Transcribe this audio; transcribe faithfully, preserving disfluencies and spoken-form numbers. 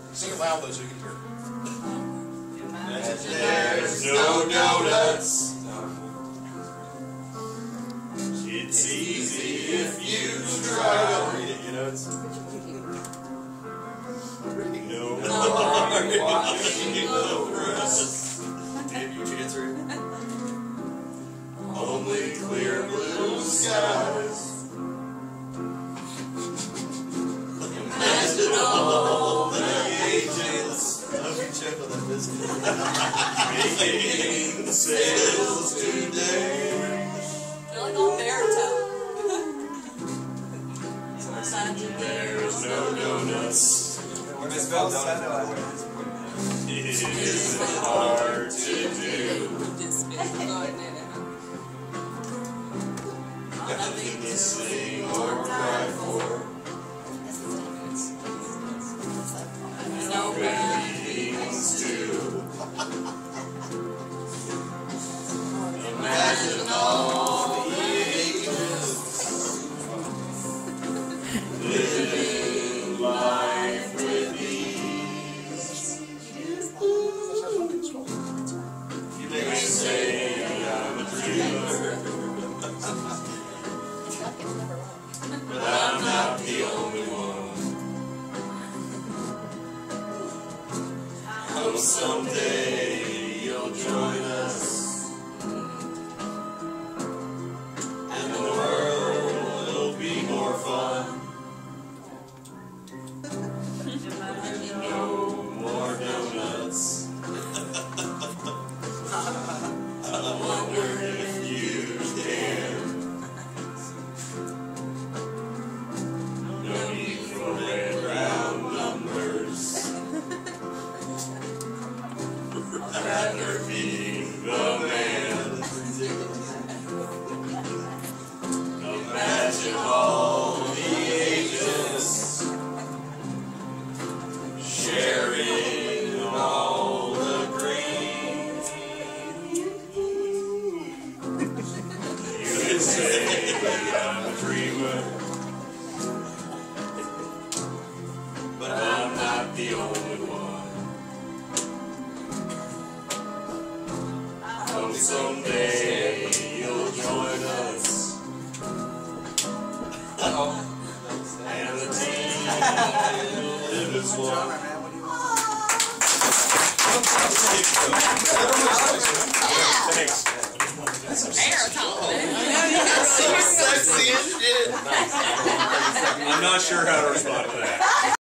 Sing it loud though so you can hear. There's no donuts. It's easy if you try. Read it, you know it's. No more washing over us. Dave, you answer it. Only clear blue skies. Imagine all the ages. I hope you check on that business. Making sales today. They're like all baritone. There's no donuts. When it's spelled donuts, it isn't hard to do. Nothing to sing or cry for. No bad things too. Imagine all the ages living life with ease. You may say I'm a dreamer, but I'm not the only one. Hope someday you'll join us, and the world will be more fun. No more donuts. I wonder if you can. No need for red round numbers. I'd rather be the man. Imagine all the ages sharing all the green. You could say I'm a dreamer, but I'm not the only one. I hope someday you'll join us. Uh-oh. And the team live as one. Thanks. Baritone. I'm not sure how to respond to that.